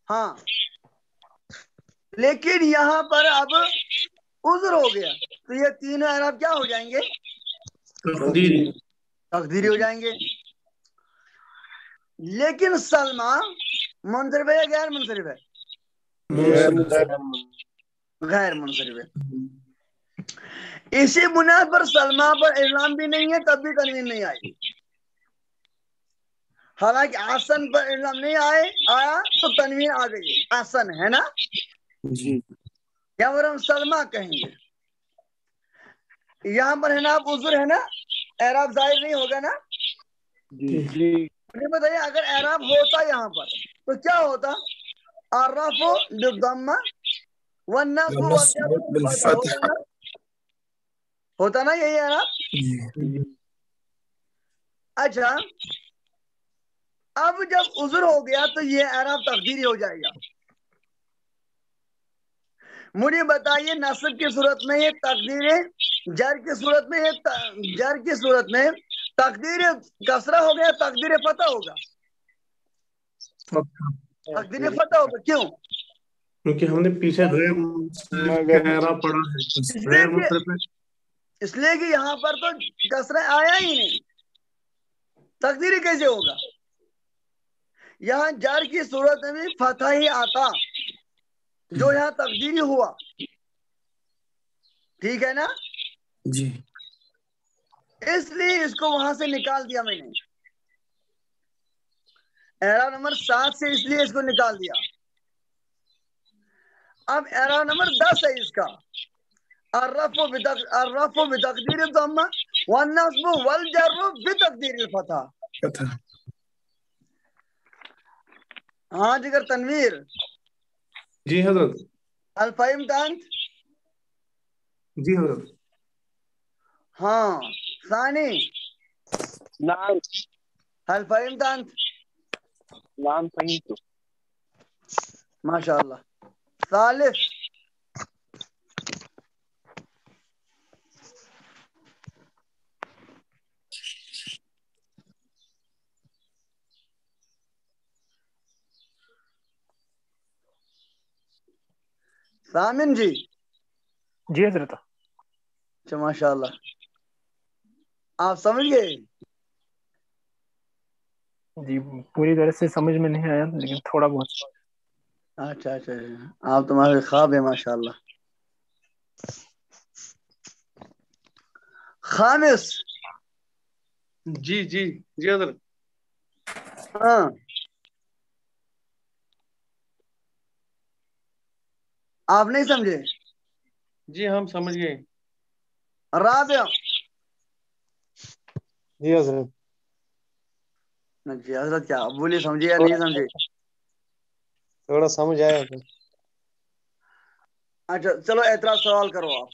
ہاں لیکن یہاں پر اب عذر ہو گیا تو یہ تینوں اعراب کیا ہو جائیں گے؟ تقدیری ہو جائیں گے. لیکن سلمہ منصرف ہے یا غیر منصرف ہے؟ غیر منصرف ہے. اسی بنیاد پر سلمہ پر اعلام بھی نہیں ہے تب بھی تنوین نہیں آئی. حالانکہ آسن پر اعلام نہیں آیا تو تنوین آ گئی. آسن ہے نا جی. یا پھر ہم سلمہ کہیں گے. یہاں پر ہے نا اب عذر ہے نا, اعراب ظاہر نہیں ہوگا نا. جی. مجھے بتائیے اگر اعراب ہوتا یہاں پر تو کیا ہوتا؟ الرفع بالضمہ والنصب والجر بالفتح. ہوتا نا یہی اعراب. اچھا اب جب عذر ہو گیا تو یہ اعراب تقدیری ہو جائے گا. مجھے بتائیے نصب کی صورت میں یہ تقدیر, جر کی صورت میں تقدیر کسرہ ہو گیا تقدیر فتح ہوگا. تقدیر فتح ہوگا کیوں؟ کیونکہ ہم نے پیچھے غیر اعراب پڑھا ہے. اس لیے کہ یہاں پر تو کسرہ آیا ہی نہیں, تقدیری کیسے ہوگا؟ یہاں جر کی صورت میں بھی فتح ہی آتا جو یہاں تقدیری ہوا. ٹھیک ہے نا. جی. اس لیے اس کو وہاں سے نکال دیا میں نے, اعراب نمبر 7 سے اس لیے اس کو نکال دیا. اب اعراب نمبر 10 ہے اس کا, الرفع بتقدیر الضمہ والنصب والجر بتقدیر الفتح. ہاں جگر تنویر. جی حضرت. هل فهمت انت؟ جی حضرت. ہاں ثانی. نعم. هل فهمت انت؟ نعم فهمت. ما شاء الله. ثالث. ثامن جی. جی حضرت. اچھا ماشاء اللہ, آپ سمجھ گئے؟ جی پوری طرح سے سمجھ میں نہیں آیا لیکن تھوڑا بہت. اچھا اچھا, آپ تمہارے خواب ہے ماشاء اللہ. خامس. جی جی جی حضرت. ہاں آپ نہیں سمجھے؟ جی ہم سمجھ گئے. رابع. جی حضرت. جی حضرت کیا بولیے, سمجھے یا نہیں سمجھے؟ تھوڑا سمجھ آیا تو. اچھا چلو اعتراض سوال کرو آپ.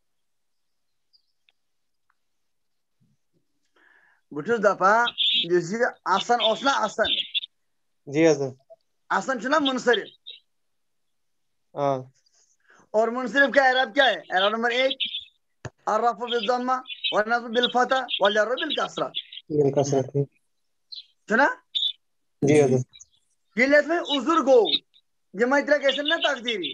بچھس دپا یہ آسن اوس نا آسن. جی حضرت. آسن چھنا منصرف. ہاں. اور منصرف کا اعراب کیا ہے؟ اعراب نمبر 1 الرفع بالضمہ والنصب بالفتح والجر بالکسرہ. سنا؟ جی حضرت. یہ لیت میں عذر گو یہ مطلب کیسے نا تقدیری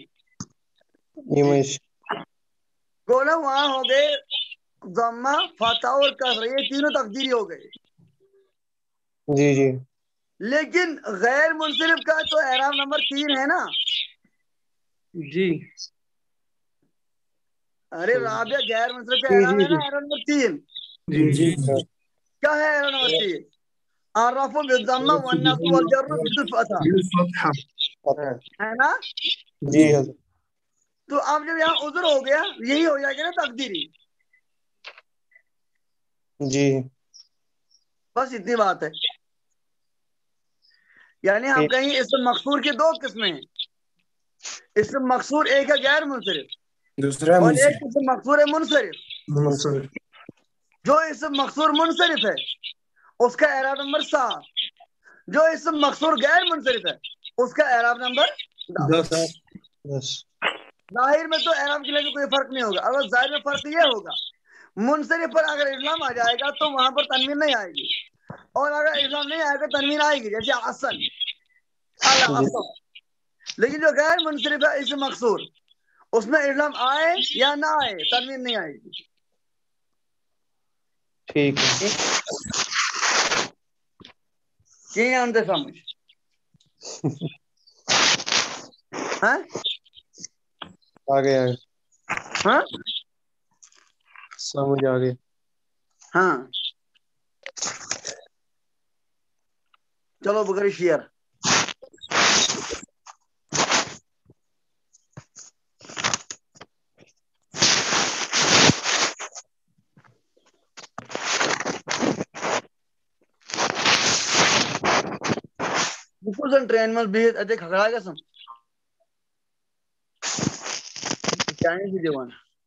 گو نا, وہاں ہو گئے ضمہ فتح اور کسرہ, یہ تینوں تقدیری ہو گئے. جی جی. لیکن غیر منصرف کا تو اعراب نمبر 3 ہے نا. جی. ارے رابع غیر منصرف کا اعراب ہے نا اعراب نمبر 3. جی جی. کیا ہے اعراب نمبر 3؟ الرفع بالضمہ والنصب والجر بالفتح. ہے نا. جی حضرت. تو اب جب یہاں عذر ہو گیا یہی ہو جائے گا نا تقدیری. جی. بس اتنی بات ہے. یعنی ہم کہیں اسم مقصور کی 2 قسمیں ہیں. اسم مقصور ایک ہے غیر منصرف دوسرا اور ایک اسم مقصور ہے منصرف. منصرف. جو اسم مقصور منصرف ہے اس کا اعراب نمبر 7, جو اسم مقصور غیر منصرف ہے اس کا اعراب نمبر 10. 10. ظاہر میں تو اعراب کے لیے کوئی فرق نہیں ہوگا. اگر ظاہر میں فرق یہ ہوگا منصرف پر اگر اعلام آ جائے گا تو وہاں پر تنوین نہیں آئے گی, اور اگر اعلام نہیں آئے گا تنوین آئے گی. جیسے حسن الحسن, لیکن جو غیر منصرف ہے اسم مقصور اس میں اعلام آئے یا نہ آئے تنوین نہیں آئے گی. ٹھیک ہے. کی آنتے سمجھ ہاں آگے آگے ہاں سمجھ آگے. ہاں چلو بکری شیئر. ٹرین میں بہت اتنے کھگڑا گژھان چائے دِوان.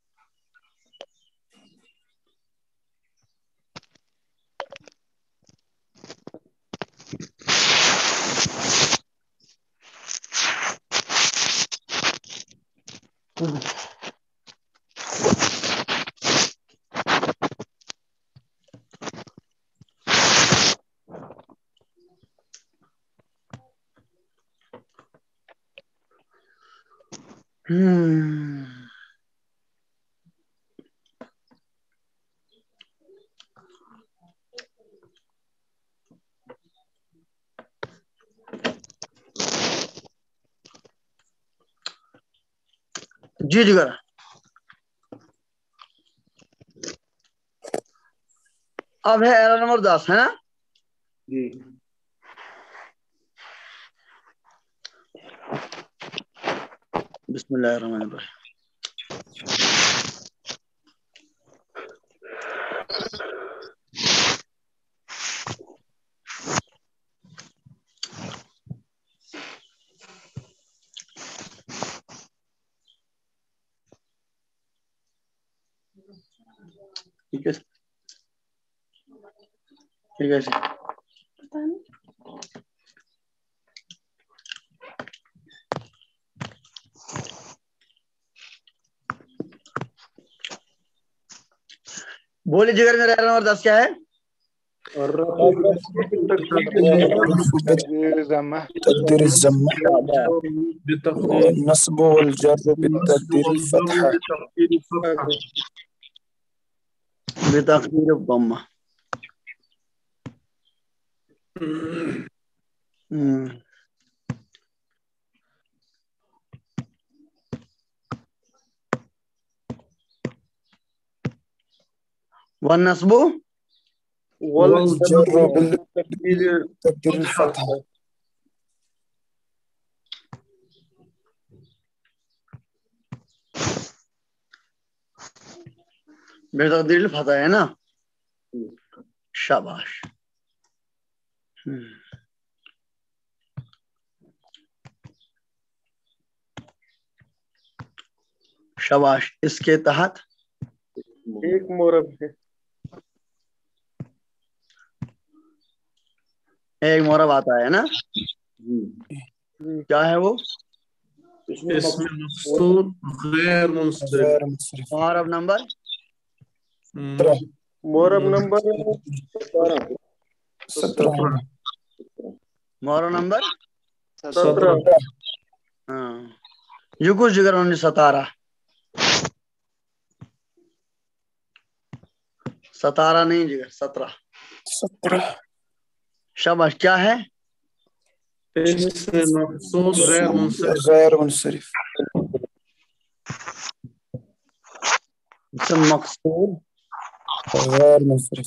جی جگر اب ہے ایرر نمبر 10 ہے نا. جی بسم اللہ الرحمن الرحیم. ٹھیک ہے ٹھیک ہے بولی جگر میرا ایرر نمبر 10 کیا ہے؟ تقدير الزمة والنصب والجر بالتقدير الفتحة بتقدير الضمة. والنصب والجر بالتقدير الفتحة بتقدير الفتحة ہے نا. شاباش. شاباش. اس کے تحت ایک مورب ہے. ایک مورب آتا ہے نا. کیا ہے وہ؟ اسم مقصود غیر منصرف. غير منصرف. مورب نمبر مورب نمبر 17 مورب نمبر 17. ہاں یہ کچھ جگر 17 نہیں جگر 17. شاباش. کیا ہے؟ اسم مقصود غیر منصرف. غير منصرف. اسم مقصود غير منصرف.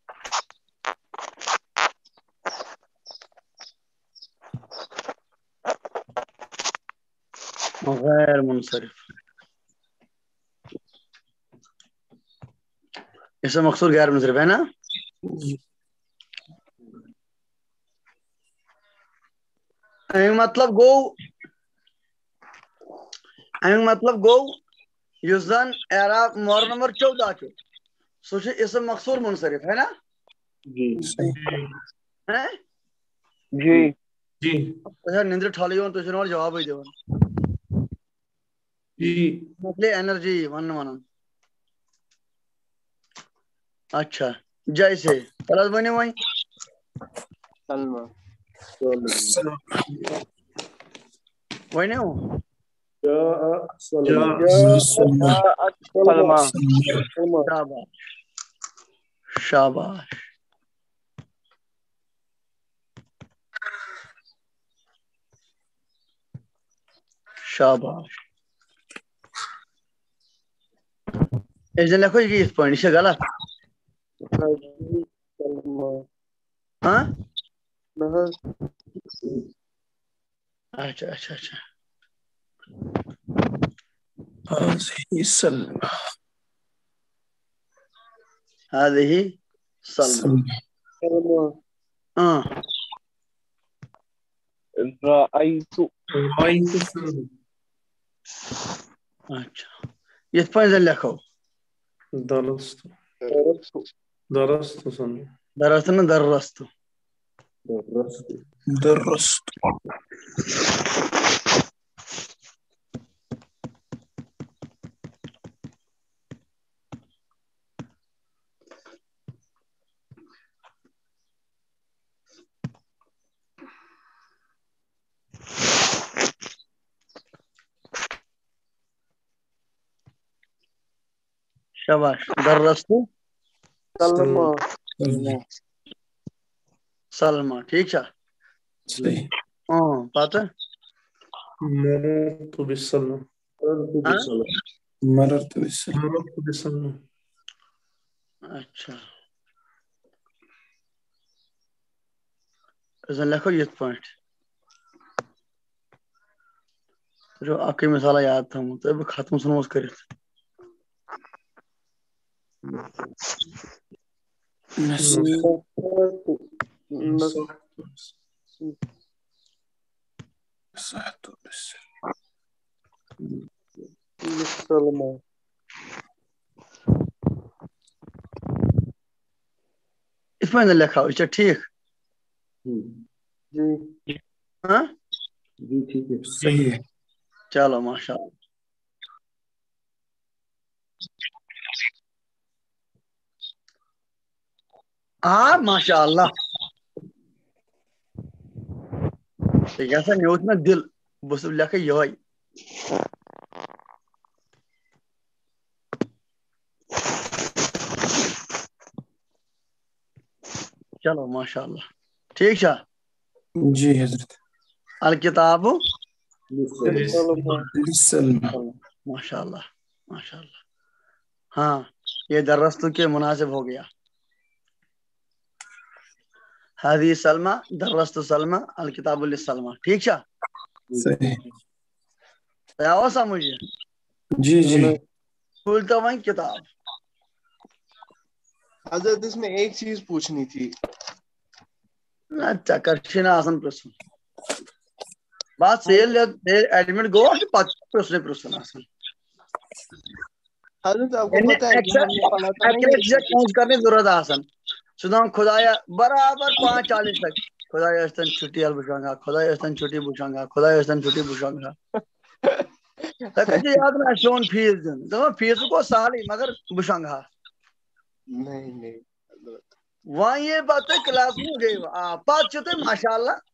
غیر منصرف. اسم مقصود غیر منصرف ہے نا. مطلب گو یس زن اعراب مورب نمبر 14 چھُ سُہ چھُ اسم مقصور منصرف ہے نا. جی جی نندر ٹھل یوان تُہۍ چھِو نہٕ جوابٕے دِوان. جی مۄکلے اینرجی ونان. اچھا جیسے پلس ؤنِو وۄنۍ. سلمہ ونیو سلمى شاباش شاباش شاباش اس لکھو یہ اس پوائنٹ یہ غلط ہاں اچھا اچھا اچھا هذه سلمى هذه سلمى رأيت اچھا یہ پوائنٹ لکھو درست سن درست نہ درست درست شاباش درست سلمى ٹھیک ہے صحیح ہاں پتہ مررت بالسلمى مررت بالسلمى اچھا اذن لکھو یہ پوائنٹ جو آپ کی مثال یاد تھا تو اب ختم سنوس کرت صحت سلمى اس میں لکھا ہو اچھا ٹھیک جی ہاں صحیح چلو ماشاء اللہ ہاں ماشاء اللہ یہ سا نیوت نا دل بس لکھا یہ چلو ماشاء اللہ ٹھیک ہے جی حضرت الکتاب للسلمى ماشاء اللہ ماشاء اللہ ہاں یہ درست کے مناسب ہو گیا هذه سلمى درست سلمى الکتاب للسلمى ٹھیک ہے صحیح آیا سمجھ جی جی کھولتا وہیں کتاب حضرت اس میں ایک چیز پوچھنی تھی چکر چھنا آسان پرسن بات سیل ایڈمٹ گو پت پرسنے پرسن آسان حضرت آپ کو پتہ ہے کہ ہم نے پڑھا تھا نا چینج کرنے ضرورت آسان سدام خدایا برابر 5:40 تک خدایا استن چھٹی ال بشانگا خدایا استن چھٹی بشانگا خدایا استن چھٹی بشانگا تک یاد نہ شون فیس دن تو فیس کو سال ہی مگر بشانگا نہیں وہاں یہ بات کلاس میں گئی پات چھتے ماشاءاللہ